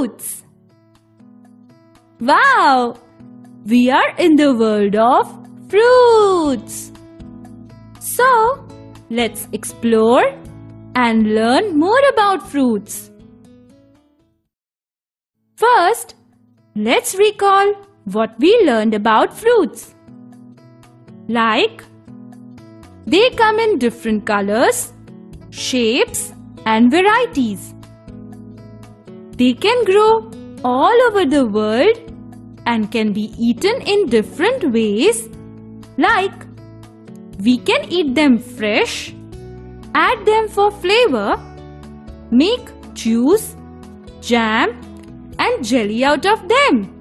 fruits. Wow! We are in the world of fruits. So, let's explore and learn more about fruits. First, let's recall what we learned about fruits. Like, they come in different colors, shapes, and varieties. They can grow all over the world and can be eaten in different ways. Like, we can eat them fresh, add them for flavor, make juice, jam, and jelly out of them.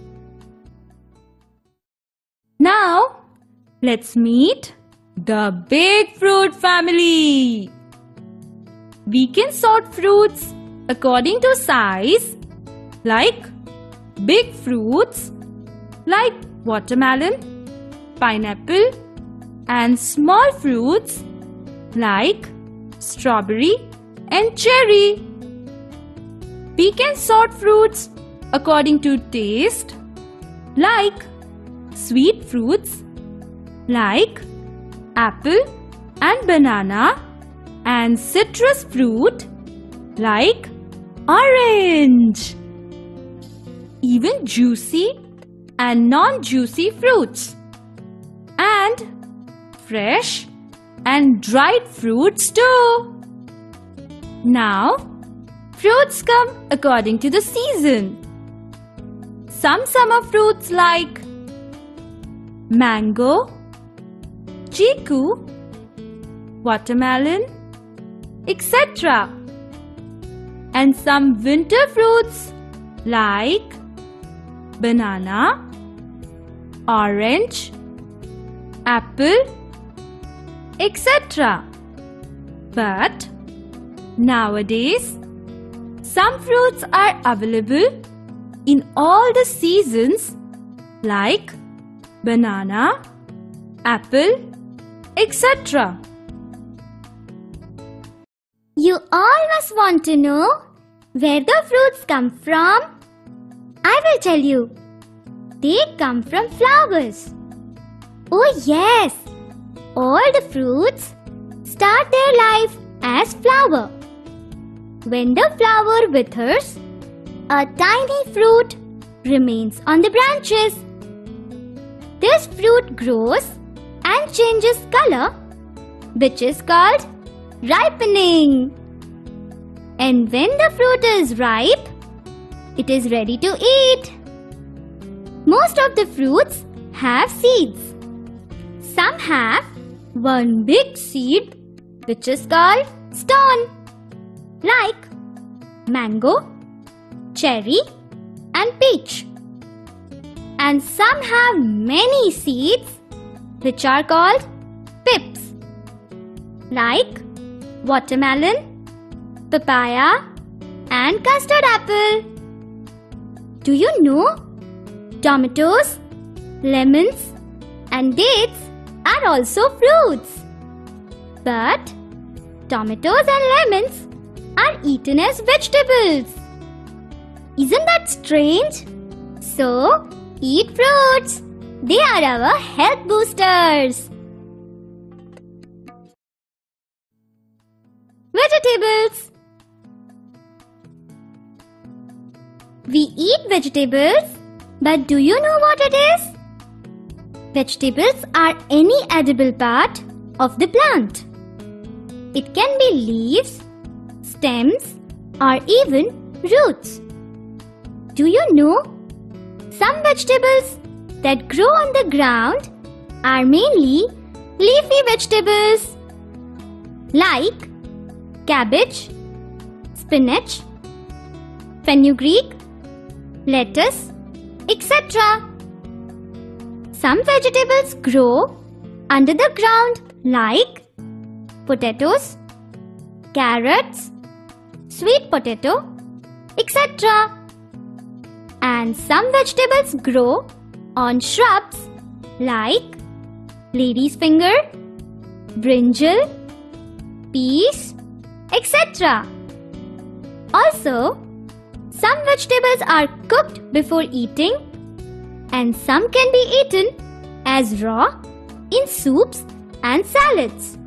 Now, let's meet the big fruit family. We can sort fruits according to size, like big fruits like watermelon, pineapple, and small fruits like strawberry and cherry. We can sort fruits according to taste, like sweet fruits like apple and banana, and citrus fruit like orange. Even juicy and non-juicy fruits, and fresh and dried fruits too. Now, fruits come according to the season. Some summer fruits like mango, chiku, watermelon, etc. And some winter fruits like banana, orange, apple, etc. But nowadays, some fruits are available in all the seasons like banana, apple, etc. You all must want to know where the fruits come from. I will tell you. They come from flowers. Oh yes, all the fruits start their life as flower. When the flower withers, a tiny fruit remains on the branches. This fruit grows and changes color, which is called ripening. And when the fruit is ripe, it is ready to eat. Most of the fruits have seeds. Some have one big seed, which is called stone, like mango, cherry, and peach. And some have many seeds, which are called pips, like watermelon, papaya, and custard apple. Do you know? Tomatoes, lemons, and dates are also fruits. But tomatoes and lemons are eaten as vegetables. Isn't that strange? So, eat fruits. They are our health boosters. Vegetables. We eat vegetables, but do you know what it is? Vegetables are any edible part of the plant. It can be leaves, stems, or even roots. Do you know? Some vegetables that grow on the ground are mainly leafy vegetables like cabbage, spinach, fenugreek, lettuce, etc. Some vegetables grow under the ground like potatoes, carrots, sweet potato, etc. And some vegetables grow on shrubs like lady's finger, brinjal, peas, etc. Also, Some vegetables are cooked before eating and some can be eaten as raw in soups and salads.